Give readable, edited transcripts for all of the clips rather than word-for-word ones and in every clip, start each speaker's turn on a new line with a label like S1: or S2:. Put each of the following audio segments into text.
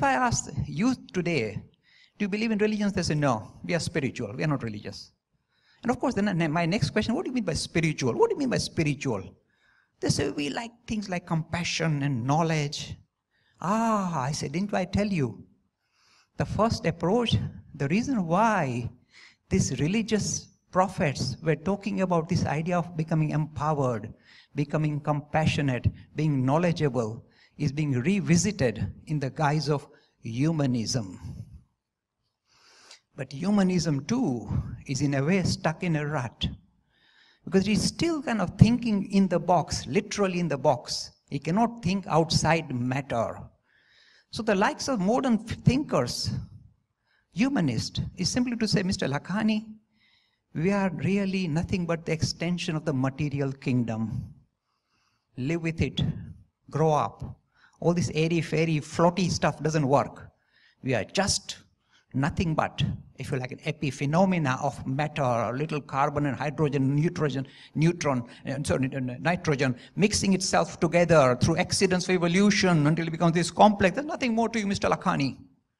S1: if I ask youth today, do you believe in religions? They say, no, we are spiritual, we are not religious. And of course, then my next question, what do you mean by spiritual? What do you mean by spiritual? They say, we like things like compassion and knowledge. I said, didn't I tell you? The first approach, the reason why these religious prophets were talking about this idea of becoming empowered, becoming compassionate, being knowledgeable, is being revisited in the guise of humanism. But humanism too is in a way stuck in a rut, because it is still kind of thinking in the box, literally in the box. It cannot think outside matter. So the likes of modern thinkers, humanist, is simply to say, Mr. Lakhani, we are really nothing but the extension of the material kingdom. Live with it, grow up. All this airy-fairy, floaty stuff doesn't work. We are just nothing but, if you like, an epiphenomena of matter, a little carbon and hydrogen, nitrogen, mixing itself together through accidents of evolution until it becomes this complex. There's nothing more to you, Mr. Lakhani.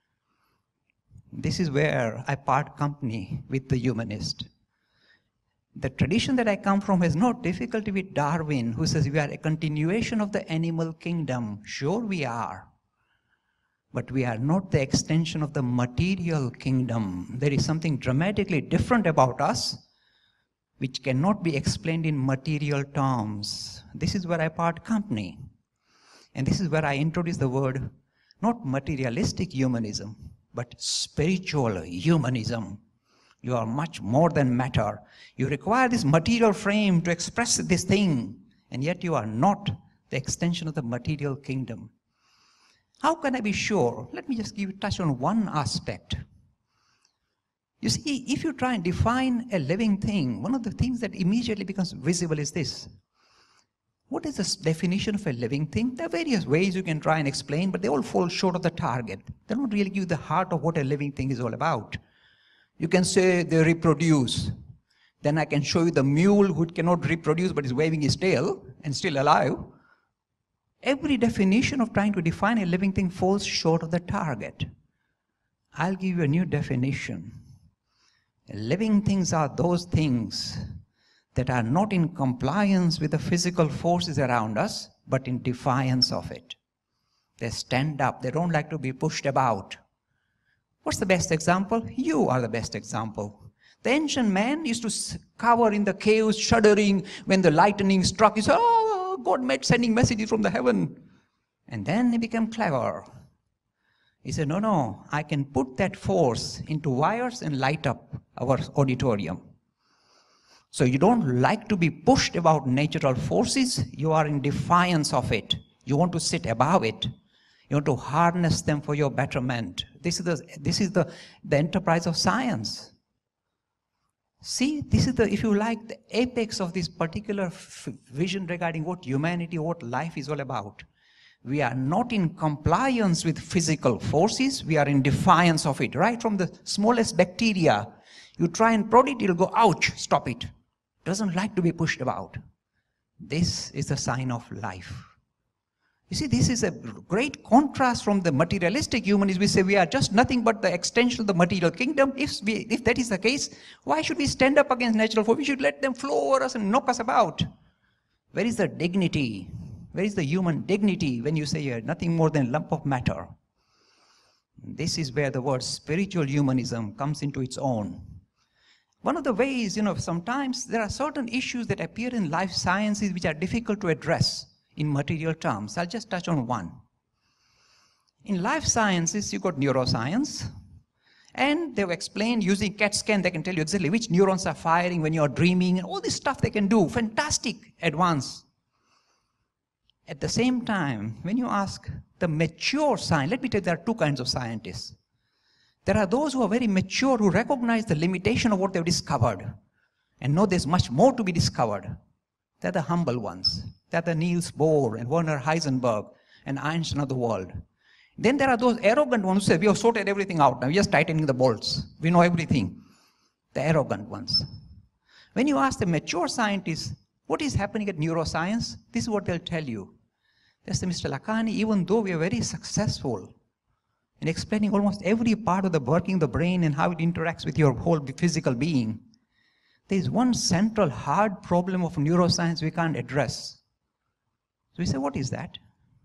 S1: This is where I part company with the humanist. The tradition that I come from has no difficulty with Darwin, who says we are a continuation of the animal kingdom. Sure we are. But we are not the extension of the material kingdom. There is something dramatically different about us, which cannot be explained in material terms. This is where I part company. And this is where I introduce the word, not materialistic humanism, but spiritual humanism. You are much more than matter. You require this material frame to express this thing, and yet you are not the extension of the material kingdom. How can I be sure? Let me just touch on one aspect. You see, if you try and define a living thing, one of the things that immediately becomes visible is this. What is the definition of a living thing? There are various ways you can try and explain, but they all fall short of the target. They don't really give the heart of what a living thing is all about. You can say they reproduce. Then I can show you the mule who cannot reproduce but is waving his tail and still alive. Every definition of trying to define a living thing falls short of the target. I'll give you a new definition. Living things are those things that are not in compliance with the physical forces around us, but in defiance of it. They stand up. They don't like to be pushed about. What's the best example? You are the best example. The ancient man used to cower in the caves, shuddering when the lightning struck. He said, oh, God made sending messages from the heaven. And then he became clever. He said, no, I can put that force into wires and light up our auditorium. So you don't like to be pushed about natural forces. You are in defiance of it. You want to sit above it. You want to harness them for your betterment. This is the enterprise of science. See, this is if you like, the apex of this particular vision regarding what humanity, what life is all about. We are not in compliance with physical forces. We are in defiance of it. Right from the smallest bacteria, you try and prod it, it'll go, ouch, stop it. Doesn't like to be pushed about. This is a sign of life. You see, this is a great contrast from the materialistic humanism. We say we are just nothing but the extension of the material kingdom. If that is the case, why should we stand up against natural forces? We should let them flow over us and knock us about. Where is the dignity? Where is the human dignity when you say you're nothing more than a lump of matter? This is where the word spiritual humanism comes into its own. One of the ways, sometimes there are certain issues that appear in life sciences which are difficult to address in material terms. I'll just touch on one. In life sciences, you got neuroscience, and they've explained using CAT scan, they can tell you exactly which neurons are firing when you're dreaming, and all this stuff they can do. Fantastic advance. At the same time, when you ask the mature science, let me tell you, there are two kinds of scientists. There are those who are very mature, who recognize the limitation of what they've discovered and know there's much more to be discovered. They're the humble ones. They're the Niels Bohr and Werner Heisenberg and Einstein of the world. Then there are those arrogant ones who say, we have sorted everything out now, we're just tightening the bolts. We know everything. The arrogant ones. When you ask the mature scientists, what is happening at neuroscience? This is what they'll tell you. They say, Mr. Lakhani, even though we are very successful and explaining almost every part of the working of the brain and how it interacts with your whole physical being. There is one central hard problem of neuroscience we can't address. So we say, what is that?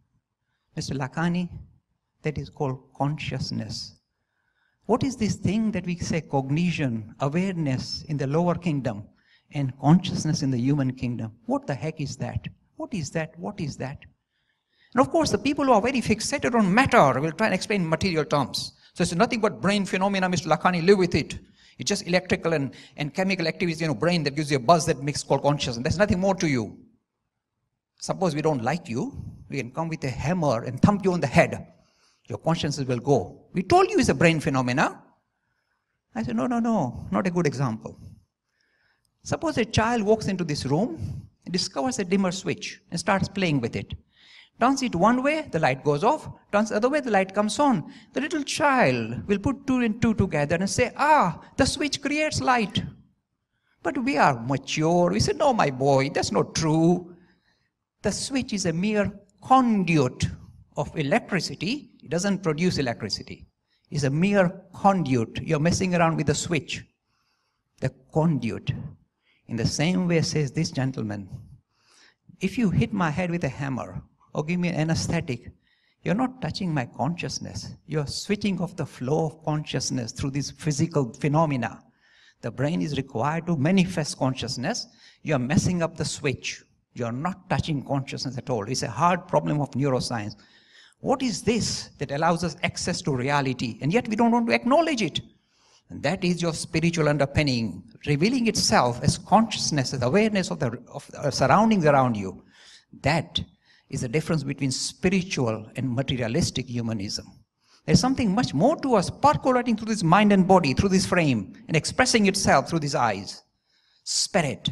S1: Mr. Lakhani, that is called consciousness. What is this thing that we say cognition, awareness in the lower kingdom, and consciousness in the human kingdom? What the heck is that? What is that? What is that? And of course, the people who are very fixated on matter will try and explain material terms. So it's nothing but brain phenomena, Mr. Lakhani, live with it. It's just electrical and chemical activity in your brain that gives you a buzz that makes called consciousness. There's nothing more to you. Suppose we don't like you, we can come with a hammer and thump you on the head. Your consciousness will go. We told you it's a brain phenomena. I said, no, not a good example. Suppose a child walks into this room and discovers a dimmer switch and starts playing with it. Turns it one way, the light goes off. Turns the other way, the light comes on. The little child will put 2 and 2 together and say, the switch creates light. But we are mature. We say, no, my boy, that's not true. The switch is a mere conduit of electricity. It doesn't produce electricity. It's a mere conduit. You're messing around with the switch. The conduit. In the same way, says this gentleman, if you hit my head with a hammer or give me an anesthetic, you're not touching my consciousness. You're switching off the flow of consciousness through these physical phenomena. The brain is required to manifest consciousness. You're messing up the switch. You're not touching consciousness at all. It's a hard problem of neuroscience. What is this that allows us access to reality, and yet we don't want to acknowledge it? And that is your spiritual underpinning, revealing itself as consciousness, as awareness of the surroundings around you. That is the difference between spiritual and materialistic humanism. There's something much more to us percolating through this mind and body, through this frame, and expressing itself through these eyes. Spirit.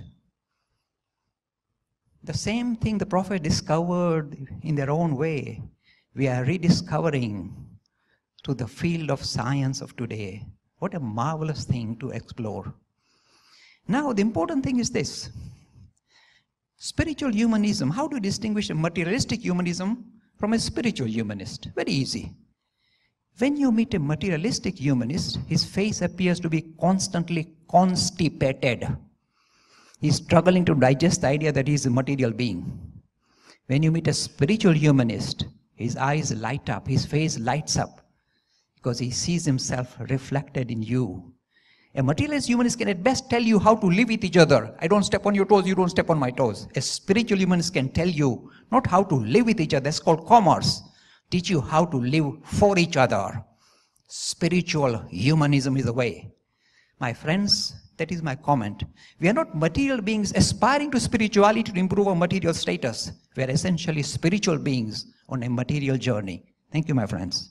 S1: The same thing the prophet discovered in their own way, we are rediscovering to the field of science of today. What a marvelous thing to explore. Now, the important thing is this. Spiritual humanism, how do you distinguish a materialistic humanism from a spiritual humanist? Very easy. When you meet a materialistic humanist, his face appears to be constantly constipated. He's struggling to digest the idea that he's a material being. When you meet a spiritual humanist, his eyes light up, his face lights up, because he sees himself reflected in you. A materialist humanist can at best tell you how to live with each other. I don't step on your toes, you don't step on my toes. A spiritual humanist can tell you not how to live with each other, that's called commerce. Teach you how to live for each other. Spiritual humanism is the way. My friends, that is my comment. We are not material beings aspiring to spirituality to improve our material status. We are essentially spiritual beings on a material journey. Thank you, my friends.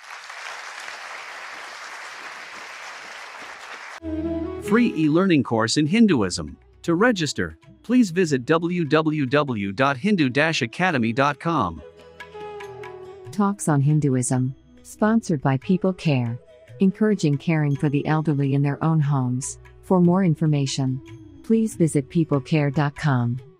S2: Free e-learning course in Hinduism. To register, please visit www.hindu-academy.com.
S3: Talks on Hinduism. Sponsored by People Care. Encouraging caring for the elderly in their own homes. For more information, please visit peoplecare.com.